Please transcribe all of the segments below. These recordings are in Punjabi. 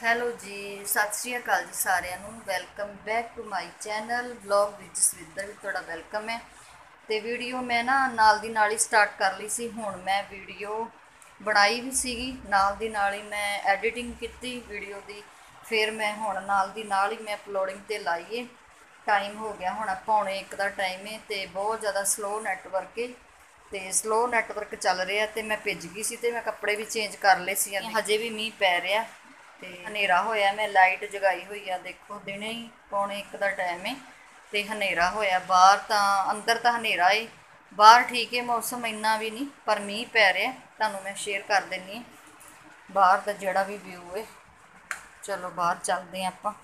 ਹੈਲੋ ਜੀ, ਸਤਿ ਸ਼੍ਰੀ ਅਕਾਲ ਜੀ ਸਾਰਿਆਂ ਨੂੰ। Welcome back to my channel vlog ਵਿੱਚ ਜਸਵਿੰਦਰ ਵੀ ਤੁਹਾਡਾ ਵੈਲਕਮ ਹੈ। ਤੇ ਵੀਡੀਓ ਮੈਂ ਨਾਲ ਦੀ ਨਾਲ ਹੀ ਸਟਾਰਟ ਕਰ ਲਈ ਸੀ। ਹੁਣ ਮੈਂ ਵੀਡੀਓ ਬਣਾਈ ਵੀ ਸੀਗੀ, ਨਾਲ ਦੀ ਨਾਲ ਹੀ ਮੈਂ ਐਡੀਟਿੰਗ ਕੀਤੀ ਵੀਡੀਓ ਦੀ। ਫਿਰ ਮੈਂ ਹੁਣ ਨਾਲ ਦੀ ਨਾਲ ਹੀ ਮੈਂ ਅਪਲੋਡਿੰਗ ਤੇ ਲਾਈਏ। ਟਾਈਮ ਹੋ ਗਿਆ ਹੁਣ 1:45 ਦਾ ਟਾਈਮ ਹੈ ਤੇ ਬਹੁਤ ਜ਼ਿਆਦਾ ਸਲੋ ਨੈਟਵਰਕ ਹੈ ਤੇ ਸਲੋ ਨੈਟਵਰਕ ਚੱਲ ਰਿਹਾ ਤੇ ਮੈਂ ਭਿੱਜ ਗਈ ਸੀ ਤੇ ਮੈਂ ਕੱਪੜੇ ਵੀ ਚੇਂਜ ਕਰ ਲਏ ਸੀ। ਹਜੇ ਵੀ ਮੀਂਹ ਪੈ ਰਿਹਾ ਤੇ ਹਨੇਰਾ ਹੋਇਆ। ਮੈਂ ਲਾਈਟ ਜਗਾਈ ਹੋਈ ਆ, ਦੇਖੋ ਦਿਨੇ ਹੀ 1:45 ਦਾ ਟਾਈਮ ਹੈ ਤੇ ਹਨੇਰਾ ਹੋਇਆ ਬਾਹਰ। ਤਾਂ ਅੰਦਰ ਤਾਂ ਹਨੇਰਾ ਏ, ਬਾਹਰ ਠੀਕ ਹੈ ਮੌਸਮ, ਇੰਨਾ ਵੀ ਨਹੀਂ ਪਰ ਮੀਂਹ ਪੈ ਰਿਹਾ। ਤੁਹਾਨੂੰ ਮੈਂ ਸ਼ੇਅਰ ਕਰ ਦਿੰਨੀ ਹਾਂ ਬਾਹਰ ਦਾ ਜਿਹੜਾ ਵੀ ਵਿਊ ਹੈ। ਚਲੋ ਬਾਹਰ ਚੱਲਦੇ ਹਾਂ ਆਪਾਂ।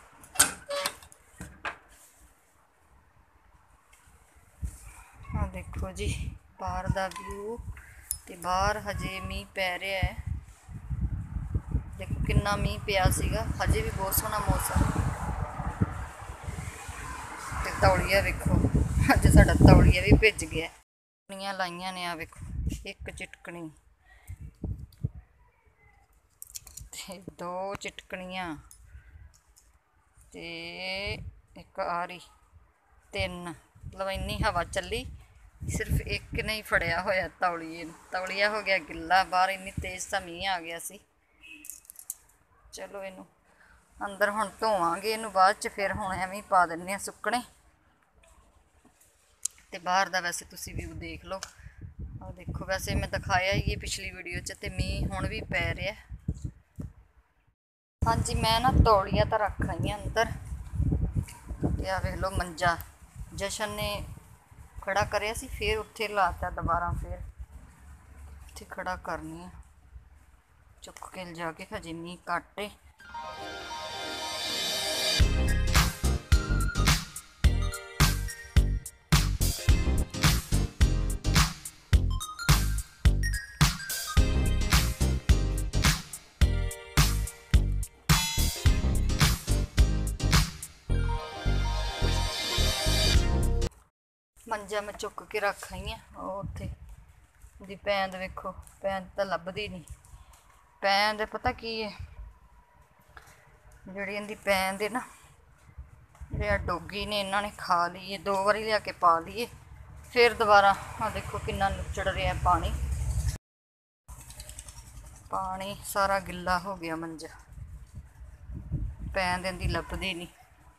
ਆ ਦੇਖੋ ਜੀ ਬਾਹਰ ਦਾ ਵਿਊ, ਤੇ ਬਾਹਰ ਹਜੇ ਮੀਂਹ ਪੈ ਰਿਹਾ ਹੈ। ਦੇਖੋ ਕਿੰਨਾ ਮੀਂਹ ਪਿਆ ਸੀਗਾ, ਹਜੇ ਵੀ ਬਹੁਤ ਸੋਹਣਾ ਮੌਸਮ। ਤੇ ਤੌਲੀਆ ਵੇਖੋ, ਅੱਜ ਸਾਡਾ ਤੌਲੀਆ ਵੀ ਭਿੱਜ ਗਿਆ। ਚਿਟਕਣੀਆਂ ਲਾਈਆਂ ਨੇ, ਆ ਵੇਖੋ ਇੱਕ ਚਿਟਕਣੀ ਤੇ ਦੋ ਚਿਟਕਣੀਆਂ ਤੇ ਇੱਕ ਆਰੀ, ਤਿੰਨ। ਮਤਲਬ ਇੰਨੀ ਹਵਾ ਚੱਲੀ, ਸਿਰਫ ਇੱਕ ਨੇ ਫੜਿਆ ਹੋਇਆ ਤੌਲੀਏ ਨੂੰ। ਤੌਲੀਆ ਹੋ ਗਿਆ ਗਿੱਲਾ ਬਾਹਰ, ਇੰਨੀ ਤੇਜ਼ ਤਾਂ ਮੀਂਹ ਆ ਗਿਆ ਸੀ। ਚਲੋ ਇਹਨੂੰ ਅੰਦਰ ਹੁਣ ਧੋਵਾਂਗੇ ਇਹਨੂੰ ਬਾਅਦ ਚ, ਫਿਰ ਹੁਣ ਐਵੇਂ ਪਾ ਦਿੰਨੇ ਆ ਸੁੱਕਣੇ। ਤੇ ਬਾਹਰ ਦਾ ਵੈਸੇ ਤੁਸੀਂ ਵਿਊ ਦੇਖ ਲਓ, ਆਹ ਦੇਖੋ। ਵੈਸੇ ਮੈਂ ਦਿਖਾਇਆ ਹੀ ਇਹ ਪਿਛਲੀ ਵੀਡੀਓ 'ਚ, ਤੇ ਮੀਂਹ ਹੁਣ ਵੀ ਪੈ ਰਿਹਾ। ਹਾਂਜੀ ਮੈਂ ਨਾ ਤੌਲੀਆ ਤਾਂ ਰੱਖ ਆਈ ਹਾਂ ਅੰਦਰ। ਤੇ ਆ ਵੇਖ ਲਓ ਮੰਜਾ ਜਸ਼ਨ ਨੇ ਖੜਾ ਕਰਿਆ ਸੀ, ਫਿਰ ਉੱਥੇ ਲਾਤਾ ਦੁਬਾਰਾ, ਫਿਰ ਉੱਥੇ ਖੜਾ ਕਰਨੀ ਆ ਚੁੱਕ ਕੇ ਲਿਜਾ ਕੇ। ਹਜੇ ਮੀਂਹ ਘੱਟ ਏ। ਮੰਜਾ ਮੈਂ ਚੁੱਕ ਕੇ ਰੱਖ ਆਈ ਆ। ਉਹ ਉੱਥੇ ਦੀ ਪੈਂਦ ਵੇਖੋ, ਪੈਂਦ ਤਾਂ ਲੱਭਦੀ ਨਹੀਂ। ਪੈਂਦ ਪਤਾ ਕੀ ਹੈ, ਜਿਹੜੀ ਇਹਦੀ ਪੈਂਦ ਹੈ ਨਾ, ਜਿਹੜੇ ਡੋਗੀ ਨੇ ਇਹਨਾਂ ਨੇ ਖਾ ਲਈ ਹੈ। 2 ਵਾਰੀ ਲਿਆ ਕੇ ਪਾ ਲਈਏ, ਫਿਰ ਦੁਬਾਰਾ। ਆਹ ਦੇਖੋ ਕਿੰਨਾ ਨੁੱਚੜ ਰਿਹਾ ਪਾਣੀ, ਪਾਣੀ ਸਾਰਾ ਗਿੱਲਾ ਹੋ ਗਿਆ ਮੰਜਾ। ਪੈਂਦ ਇਹਦੀ ਲੱਭਦੀ ਨਹੀਂ।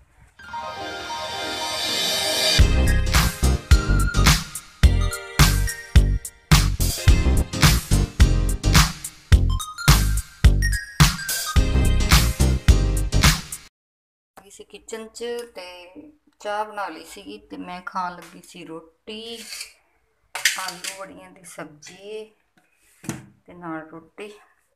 ਸੀ ਕਿਚਨ 'ਚ ਤੇ ਚਾਹ ਬਣਾ ਲਈ ਸੀਗੀ, ਤੇ ਮੈਂ ਖਾਣ ਲੱਗੀ ਸੀ ਰੋਟੀ। ਆਲੂ ਬੜੀਆਂ ਦੀ ਸਬਜ਼ੀ ਤੇ ਨਾਲ ਰੋਟੀ।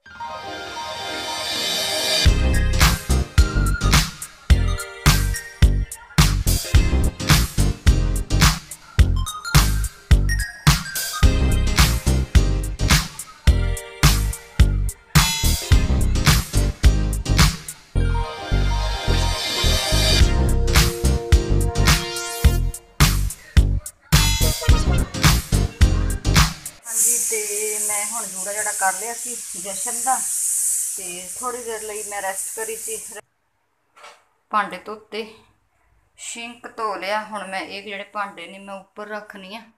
ਤੇ ਮੈਂ ਹੁਣ ਜੂੜਾ ਜਿਹੜਾ ਕਰ ਲਿਆ ਸੀ ਜਸ਼ਨ ਦਾ, ਤੇ ਥੋੜੀ ਦੇਰ ਲਈ ਮੈਂ ਰੈਸਟ ਕਰੀ ਸੀ। ਭਾਂਡੇ ਧੋਤੇ, ਸ਼ਿੰਕ ਧੋ ਲਿਆ। ਹੁਣ ਮੈਂ ਇਹ ਜਿਹੜੇ ਭਾਂਡੇ ਨੇ ਮੈਂ ਉੱਪਰ ਰੱਖਣੀ ਆ।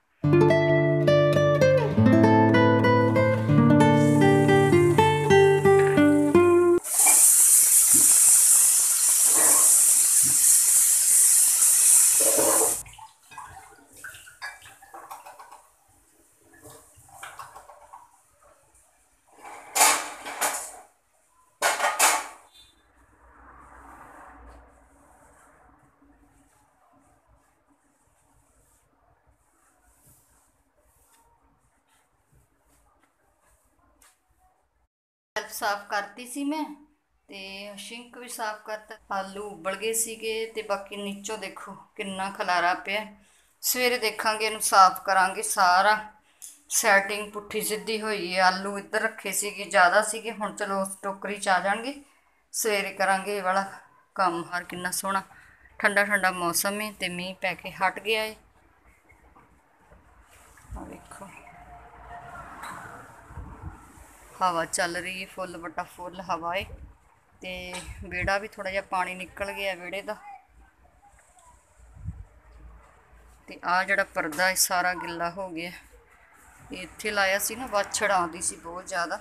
ਸਾਫ਼ ਕਰਤੀ ਸੀ ਮੈਂ, ਤੇ ਸ਼ਿੰਕ ਵੀ ਸਾਫ਼ ਕਰਤਾ। ਆਲੂ ਉਬਲ ਗਏ ਸੀਗੇ, ਤੇ ਬਾਕੀ ਨੀਚੋਂ ਦੇਖੋ ਕਿੰਨਾ ਖਲਾਰਾ ਪਿਆ। ਸਵੇਰੇ ਦੇਖਾਂਗੇ, ਇਹਨੂੰ ਸਾਫ਼ ਕਰਾਂਗੇ ਸਾਰਾ। ਸੈਟਿੰਗ ਪੁੱਠੀ ਸਿੱਧੀ ਹੋਈ ਹੈ। ਆਲੂ ਇੱਧਰ ਰੱਖੇ ਸੀਗੇ, ਜ਼ਿਆਦਾ ਸੀਗੇ, ਹੁਣ ਚਲੋ ਉਸ ਟੋਕਰੀ 'ਚ ਆ ਜਾਣਗੇ। ਸਵੇਰੇ ਕਰਾਂਗੇ ਇਹ ਵਾਲਾ ਕੰਮ। ਹਰ ਕਿੰਨਾ ਸੋਹਣਾ ਠੰਡਾ ਠੰਡਾ ਮੌਸਮ ਹੈ ਤੇ ਮੀਂਹ ਪੈ ਕੇ ਹਟ ਗਿਆ ਹੈ। ਆ ਵੇਖੋ ਹਵਾ ਚੱਲ ਰਹੀ ਹੈ, ਫੁੱਲ ਬਟਾ ਫੁੱਲ ਹਵਾ ਹੈ। ਤੇ ਵਿਹੜਾ ਵੀ ਥੋੜਾ ਜਿਹਾ ਪਾਣੀ ਨਿਕਲ ਗਿਆ ਵਿਹੜੇ ਦਾ। ਤੇ ਆ ਜਿਹੜਾ ਪਰਦਾ ਇਹ ਸਾਰਾ ਗਿੱਲਾ ਹੋ ਗਿਆ। ਇੱਥੇ ਲਾਇਆ ਸੀ ਨਾ, ਵਾਛੜ ਆਉਂਦੀ ਸੀ ਬਹੁਤ ਜ਼ਿਆਦਾ।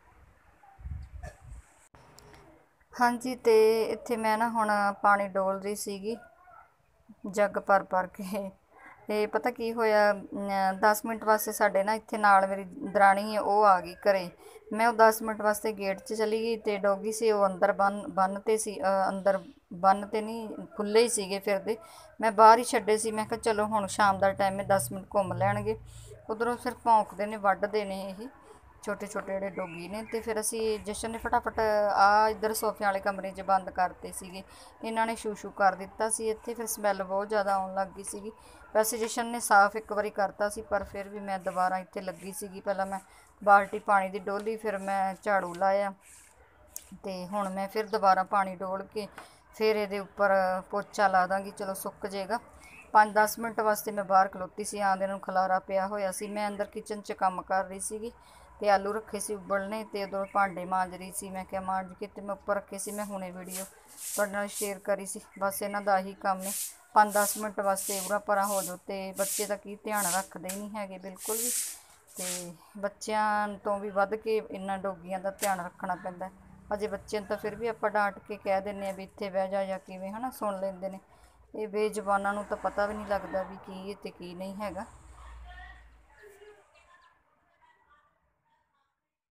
ਹਾਂਜੀ, ਤੇ ਇੱਥੇ ਮੈਂ ਨਾ ਹੁਣ ਪਾਣੀ ਡੋਲ ਰਹੀ ਸੀਗੀ ਜੱਗ ਭਰ ਕੇ। ਤੇ ਪਤਾ ਕੀ ਹੋਇਆ, 10 ਮਿੰਟ ਵਾਸਤੇ ਸਾਡੇ ਨਾ ਇੱਥੇ ਨਾਲ ਮੇਰੀ ਦਰਾਣੀ ਹੈ, ਉਹ ਆ ਗਈ ਘਰੇ। ਮੈਂ ਉਹ 10 ਮਿੰਟ ਵਾਸਤੇ ਗੇਟ 'ਚ ਚਲੀ ਗਈ ਤੇ ਡੋਗੀ ਸੀ ਉਹ ਅੰਦਰ ਬੰਨ ਤੇ ਸੀ, ਅੰਦਰ ਬੰਨ ਤੇ ਨਹੀਂ, ਖੁੱਲ੍ਹੇ ਹੀ ਸੀਗੇ ਫਿਰਦੇ। ਮੈਂ ਬਾਹਰ ਹੀ ਛੱਡੇ ਸੀ। ਮੈਂ ਕਿਹਾ ਚਲੋ ਹੁਣ ਸ਼ਾਮ ਦਾ ਟਾਈਮ ਹੈ, 10 ਮਿੰਟ ਘੁੰਮ ਲੈਣਗੇ। ਉਧਰੋਂ ਫਿਰ ਭੌਂਕਦੇ ਨੇ, ਵੱਢਦੇ ਨੇ ਇਹ ਛੋਟੇ ਛੋਟੇ ਜਿਹੜੇ ਡੋਗੀ ਨੇ। ਤੇ ਫਿਰ ਅਸੀਂ ਜਸ਼ਨ ਨੇ ਫਟਾਫਟ ਆ ਇੱਧਰ ਸੋਫਿਆਂ ਵਾਲੇ ਕਮਰੇ 'ਚ ਬੰਦ ਕਰਤੇ ਸੀਗੇ। ਇਹਨਾਂ ਨੇ ਸ਼ੂ ਕਰ ਦਿੱਤਾ ਸੀ ਇੱਥੇ, ਫਿਰ ਸਮੈਲ ਬਹੁਤ ਜ਼ਿਆਦਾ ਆਉਣ ਲੱਗ ਗਈ ਸੀਗੀ। ਵੈਸੇ ਜਸ਼ਨ ਨੇ ਸਾਫ਼ ਇੱਕ ਵਾਰੀ ਕਰਤਾ ਸੀ, ਪਰ ਫਿਰ ਵੀ ਮੈਂ ਦੁਬਾਰਾ ਇੱਥੇ ਲੱਗੀ ਸੀਗੀ। ਪਹਿਲਾਂ ਮੈਂ ਬਾਲਟੀ ਪਾਣੀ ਦੀ ਡੋਲੀ, ਫਿਰ ਮੈਂ ਝਾੜੂ ਲਾਇਆ, ਤੇ ਹੁਣ ਮੈਂ ਫਿਰ ਦੁਬਾਰਾ ਪਾਣੀ ਡੋਲ ਕੇ ਫਿਰ ਇਹਦੇ ਉੱਪਰ ਪੋਚਾ ਲਾ ਦਾਂਗੀ। ਚਲੋ ਸੁੱਕ ਜਾਏਗਾ। 5-10 ਮਿੰਟ ਵਾਸਤੇ ਮੈਂ ਬਾਹਰ ਖਲੋਤੀ ਸੀ, ਆਂਦੇ ਨੂੰ ਖਲਾਰਾ ਪਿਆ ਹੋਇਆ ਸੀ। ਮੈਂ ਅੰਦਰ ਕਿਚਨ 'ਚ ਕੰਮ ਕਰ ਰਹੀ ਸੀਗੀ, ਤੇ ਆਲੂ ਰੱਖੇ ਸੀ ਉਬਲਣੇ, ਤੇ ਉਦੋਂ ਭਾਂਡੇ ਮਾਂਜ ਰਹੀ ਸੀ। ਮੈਂ ਕਿਹਾ ਮਾਂਜ ਕੇ ਤੇ ਮੈਂ ਉੱਪਰ ਰੱਖੇ ਸੀ। ਮੈਂ ਹੁਣੇ ਵੀਡੀਓ ਤੁਹਾਡੇ ਨਾਲ ਸ਼ੇਅਰ ਕਰੀ ਸੀ। ਬਸ ਇਹਨਾਂ ਦਾ ਹੀ ਕੰਮ ਹੈ, 5-10 ਮਿੰਟ ਵਾਸਤੇ ਉਰਾ ਪਰਾਂ ਹੋ ਜਾਓ। ਤੇ ਬੱਚੇ ਦਾ ਕੀ ਧਿਆਨ ਰੱਖਦੇ ਹੀ ਨਹੀਂ ਹੈਗੇ ਬਿਲਕੁਲ ਵੀ, ਤੇ ਬੱਚਿਆਂ ਤੋਂ ਵੀ ਵੱਧ ਕੇ ਇਹਨਾਂ ਡੋਗੀਆਂ ਦਾ ਧਿਆਨ ਰੱਖਣਾ ਪੈਂਦਾ। ਅਜੇ ਬੱਚੇ ਨੂੰ ਤਾਂ ਫਿਰ ਵੀ ਆਪਾਂ ਡਾਂਟ ਕੇ ਕਹਿ ਦਿੰਦੇ ਹਾਂ ਵੀ ਇੱਥੇ ਬਹਿ ਜਾ, ਜਾਂ ਕਿਵੇਂ, ਹੈ ਨਾ, ਸੁਣ ਲੈਂਦੇ ਨੇ। ਇਹ ਬੇਜ਼ੁਬਾਨਾਂ ਨੂੰ ਤਾਂ ਪਤਾ ਵੀ ਨਹੀਂ ਲੱਗਦਾ ਵੀ ਕੀ ਹੈ ਤੇ ਕੀ ਨਹੀਂ ਹੈਗਾ।